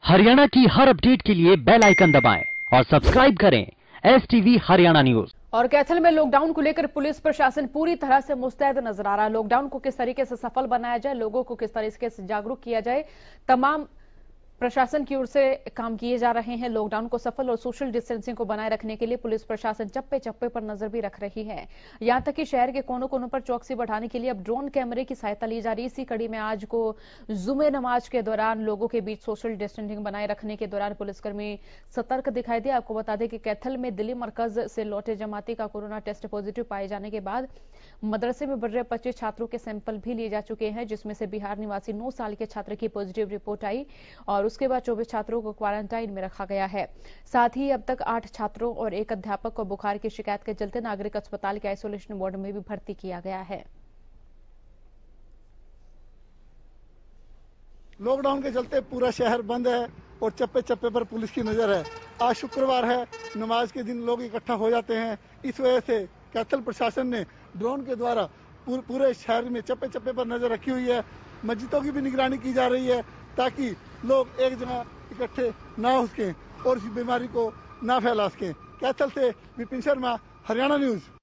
हरियाणा की हर अपडेट के लिए बेल आइकन दबाएं और सब्सक्राइब करें STV हरियाणा न्यूज। और कैथल में लॉकडाउन को लेकर पुलिस प्रशासन पूरी तरह से मुस्तैद नजर आ रहा है। लॉकडाउन को किस तरीके से सफल बनाया जाए, लोगों को किस तरीके से जागरूक किया जाए, तमाम प्रशासन की ओर से काम किए जा रहे हैं। लॉकडाउन को सफल और सोशल डिस्टेंसिंग को बनाए रखने के लिए पुलिस प्रशासन चप्पे चप्पे पर नजर भी रख रही है। यहां तक कि शहर के कोनों कोनों पर चौकसी बढ़ाने के लिए अब ड्रोन कैमरे की सहायता ली जा रही है। इसी कड़ी में आज को जुमे नमाज के दौरान लोगों के बीच सोशल डिस्टेंसिंग बनाए रखने के दौरान पुलिसकर्मी सतर्क दिखाई दिए। आपको बता दें कि कैथल में दिल्ली मरकज से लौटे जमाती का कोरोना टेस्ट पॉजिटिव पाए जाने के बाद मदरसे में बढ़ रहे 25 छात्रों के सैंपल भी लिए जा चुके हैं, जिसमें से बिहार निवासी 9 साल के छात्र की पॉजिटिव रिपोर्ट आई और उसके बाद 24 छात्रों को क्वारंटाइन में रखा गया है। साथ ही अब तक 8 छात्रों और एक अध्यापक को बुखार की शिकायत के चलते नागरिक अस्पताल के आइसोलेशन वार्ड में भी भर्ती किया गया है। लॉकडाउन के चलते पूरा शहर बंद है और चप्पे चप्पे पर पुलिस की नजर है। आज शुक्रवार है, नमाज के दिन लोग इकट्ठा हो जाते हैं। इस वजह से कैथल प्रशासन ने ड्रोन के द्वारा पूरे शहर में चप्पे चप्पे पर नजर रखी हुई है। मस्जिदों की भी निगरानी की जा रही है ताकि लोग एक जगह इकट्ठे ना हो सकें और इस बीमारी को ना फैला सकें। कैथल से विपिन शर्मा, हरियाणा न्यूज।